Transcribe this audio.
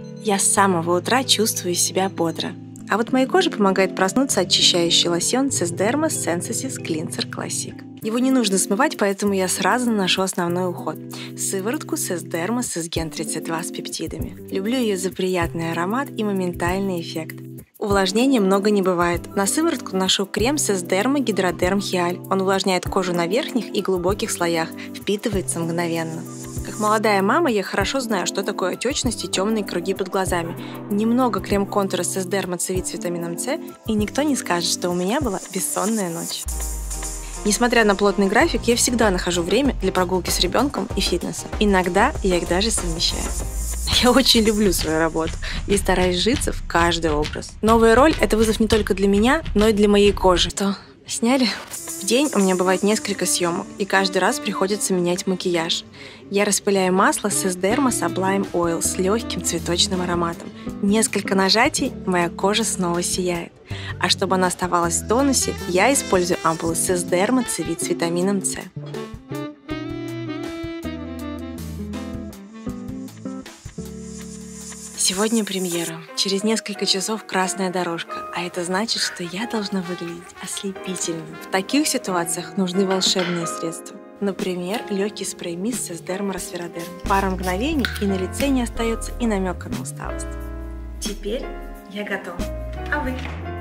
Я с самого утра чувствую себя бодро. А вот моей коже помогает проснуться очищающий лосьон Sesderma Sensasis Cleanser Classic. Его не нужно смывать, поэтому я сразу наношу основной уход. Сыворотку Sesderma Sesgen 32 с пептидами. Люблю ее за приятный аромат и моментальный эффект. Увлажнения много не бывает. На сыворотку наношу крем Sesderma Hydroderm Hyal. Он увлажняет кожу на верхних и глубоких слоях, впитывается мгновенно. Как молодая мама, я хорошо знаю, что такое отечность и темные круги под глазами. Немного крем-контура Sesderma C-Vit с витамином С, и никто не скажет, что у меня была бессонная ночь. Несмотря на плотный график, я всегда нахожу время для прогулки с ребенком и фитнеса. Иногда я их даже совмещаю. Я очень люблю свою работу и стараюсь вжиться в каждый образ. Новая роль – это вызов не только для меня, но и для моей кожи. Что, сняли? В день у меня бывает несколько съемок, и каждый раз приходится менять макияж. Я распыляю масло Sesderma Sublime Oil с легким цветочным ароматом. Несколько нажатий, моя кожа снова сияет. А чтобы она оставалась в тонусе, я использую ампулы Sesderma C-Vit с витамином С. Сегодня премьера. Через несколько часов красная дорожка, а это значит, что я должна выглядеть ослепительно. В таких ситуациях нужны волшебные средства. Например, легкий спрей-мисс Sesderma Resveraderm. Пара мгновений, и на лице не остается и намека на усталость. Теперь я готова. А вы?